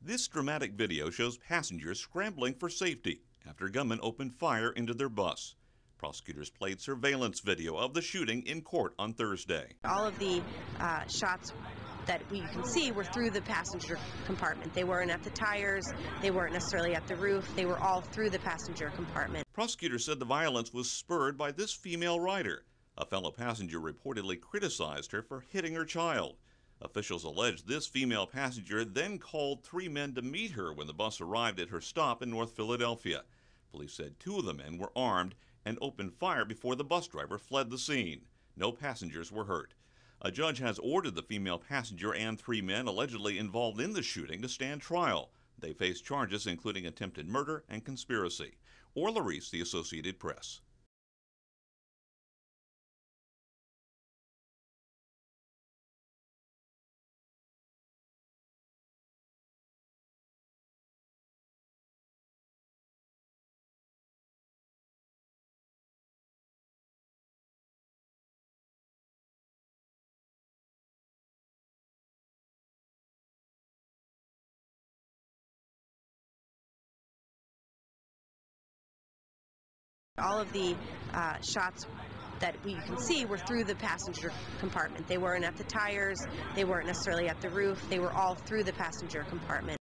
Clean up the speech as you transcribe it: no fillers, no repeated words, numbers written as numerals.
This dramatic video shows passengers scrambling for safety after gunmen opened fire into their bus. Prosecutors played surveillance video of the shooting in court on Thursday. All of the shots that we can see were through the passenger compartment. They weren't at the tires, they weren't necessarily at the roof, they were all through the passenger compartment. Prosecutors said the violence was spurred by this female rider. A fellow passenger reportedly criticized her for hitting her child. Officials allege this female passenger then called 3 men to meet her when the bus arrived at her stop in North Philadelphia. Police said 2 of the men were armed and opened fire before the bus driver fled the scene. No passengers were hurt. A judge has ordered the female passenger and 3 men allegedly involved in the shooting to stand trial. They face charges including attempted murder and conspiracy. Orla Reese, The Associated Press. All of the shots that we can see were through the passenger compartment. They weren't at the tires, they weren't necessarily at the roof, they were all through the passenger compartment.